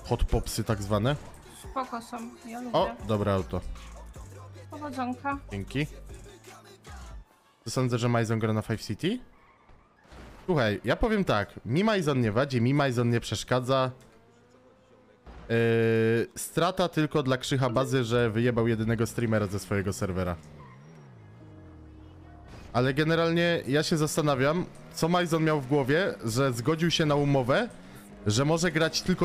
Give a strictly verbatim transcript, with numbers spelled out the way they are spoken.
hot popsy tak zwane. Spoko są, ja lubię. O, dobre auto. Powodzonka. Dzięki. To sądzę, że Majzon gra na Five City? Słuchaj, ja powiem tak. Mi Majzon nie wadzi, mi Majzon nie przeszkadza. Yy, strata tylko dla Krzycha Bazy, że wyjebał jedynego streamera ze swojego serwera. Ale generalnie ja się zastanawiam, co Majzon miał w głowie, że zgodził się na umowę, że może grać tylko